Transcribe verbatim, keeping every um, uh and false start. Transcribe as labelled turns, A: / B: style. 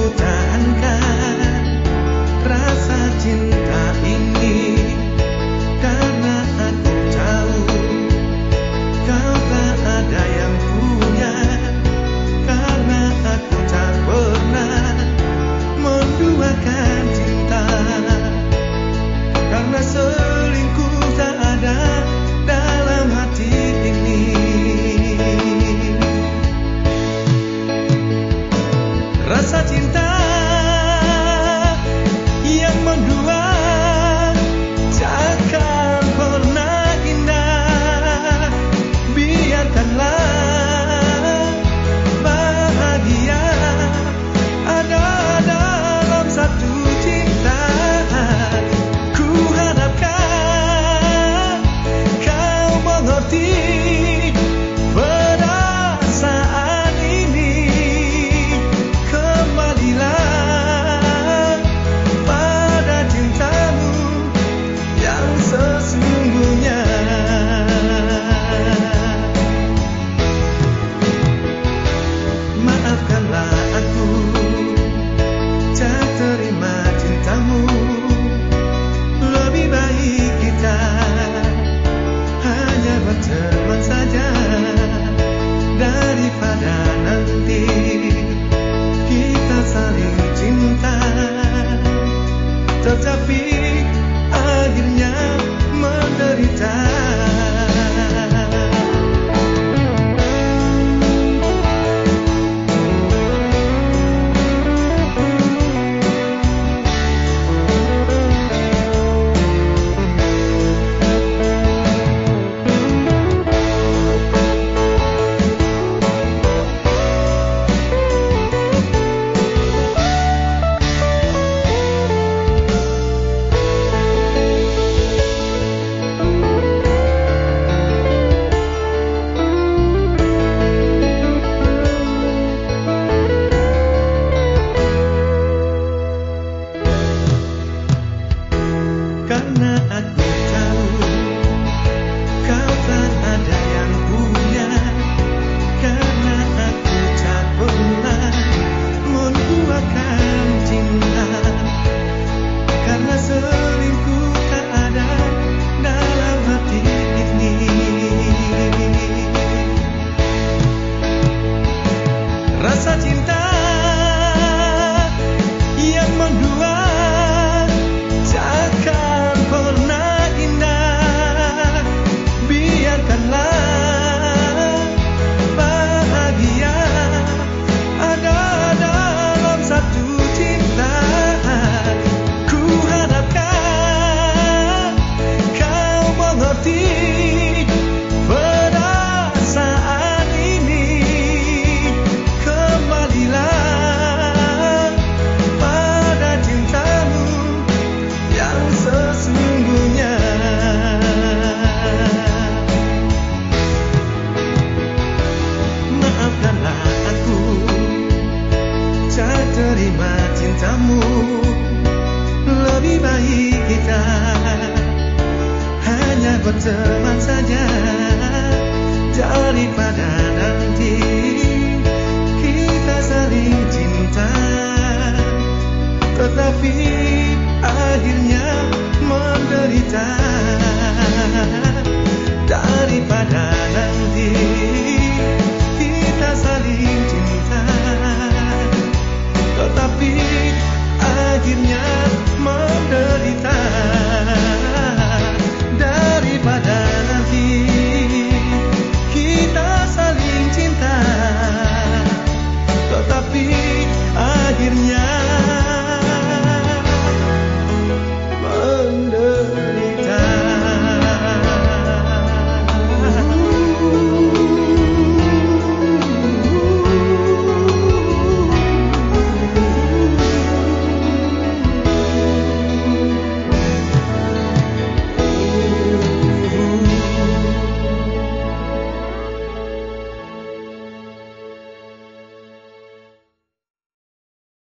A: tahankan rasa cinta ini, karena aku tahu kau tak ada yang punya, karena aku tak pernah menduakan cinta, karena selingkuh tak ada dalam hati ini. Rasa cinta yang mendua takkan pernah indah. Biarkanlah bahagia ada dalam satu cinta. Ku harapkan kau mengerti perasaan ini. Kembalilah pada cintamu yang sesungguhnya. Maafkanlah aku tak terima cintamu. Lebih baik kita hanya berteman saja, daripada nanti kita saling cinta tetapi akhirnya menderita. Karena aku tahu kau tak ada yang punya, karena aku tak pernah menduakan cinta, karena selingkuh tak ada dalam hati ini. Rasa cinta yang mendua takkan pernah indah. Biarkanlah bahagia ada dalam satu cinta. Ku harapkan kau mengerti perasaan ini. Kembalilah pada cintamu yang sesungguhnya. Maafkanlah aku tak terima cintamu. Lebih baik kita hanya berteman saja, daripada nanti